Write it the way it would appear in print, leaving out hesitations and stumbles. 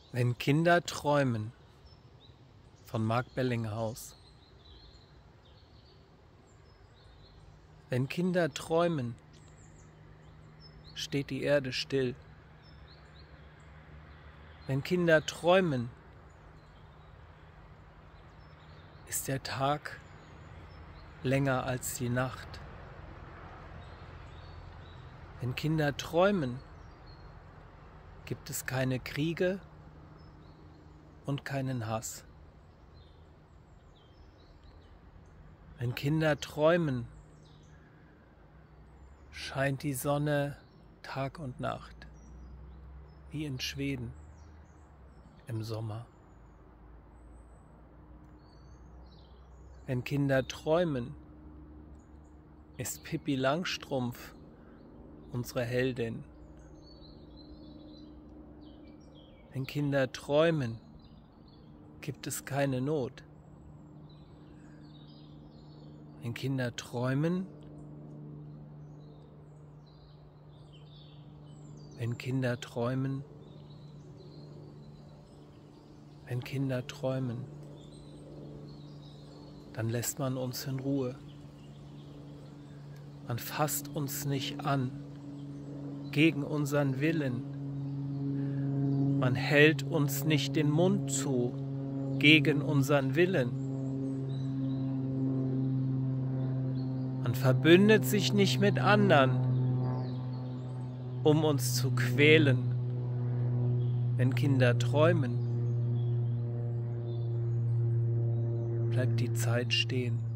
Wenn Kinder träumen von Marc Bellinghaus. Wenn Kinder träumen, steht die Erde still. Wenn Kinder träumen, ist der Tag länger als die Nacht. Wenn Kinder träumen, gibt es keine Kriege und keinen Hass. Wenn Kinder träumen, scheint die Sonne Tag und Nacht, wie in Schweden im Sommer. Wenn Kinder träumen, ist Pippi Langstrumpf unsere Heldin. Wenn Kinder träumen, gibt es keine Not. Wenn Kinder träumen, wenn Kinder träumen, wenn Kinder träumen, dann lässt man uns in Ruhe. Man fasst uns nicht an, gegen unseren Willen. Man hält uns nicht den Mund zu, gegen unseren Willen. Man verbündet sich nicht mit anderen, um uns zu quälen. Wenn Kinder träumen, bleibt die Zeit stehen.